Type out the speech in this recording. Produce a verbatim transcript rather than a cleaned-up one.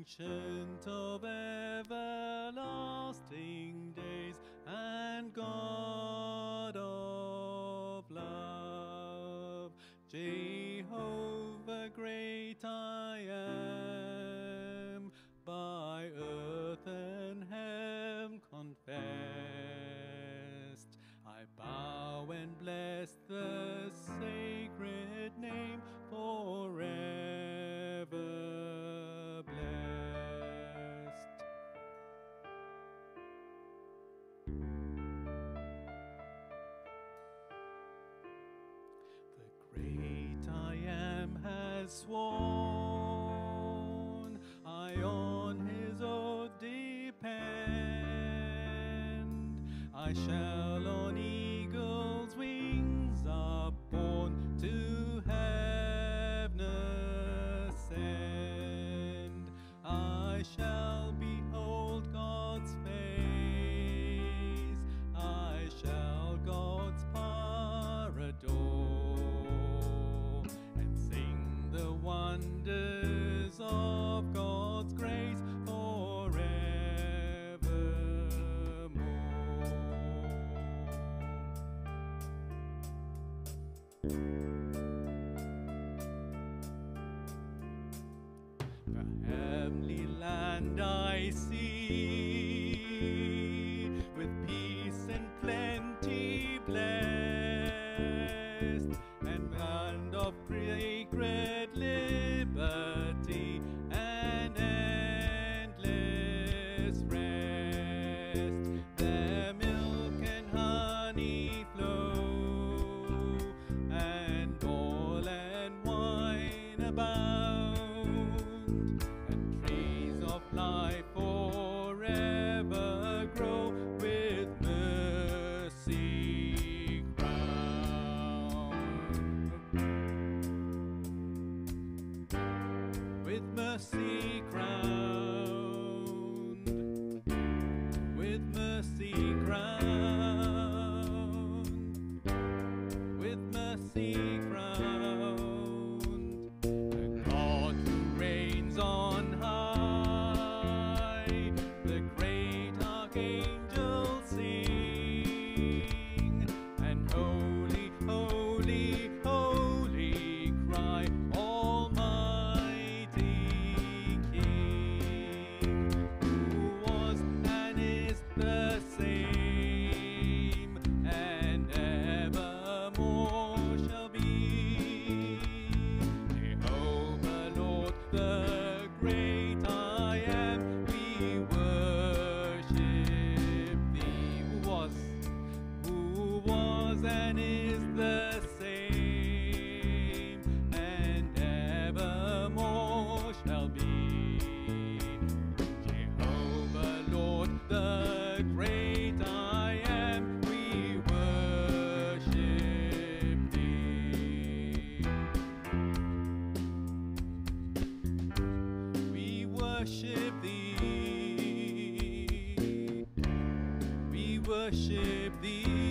Ancient of everlasting days, and God of love, Jehovah great I am, by earth and heaven confessed. I bow and bless the sacred name, forever blessed. The great I am has sworn, I on his oath depend. I shall on eagle's wings upborne to heaven ascend. I shall behold God's face, I shall God's power adore, and sing the wonders of God's grace the heavenly land I see, with peace and plenty blessed, and land of great, great liberty and endless rest. There milk and honey flow, and oil and wine abound, life forever grow, with mercy crowned, with mercy crowned, with mercy crowned, with mercy crowned. The God who reigns on high, the great archangels sing, and holy, holy, holy cry, Almighty King, who was and is the same, and evermore shall be. Jehovah Lord, the great I am, we worship thee, who was, who was and is the same, and evermore shall be. Jehovah Lord, the great I am, we worship thee. We worship thee, we worship thee.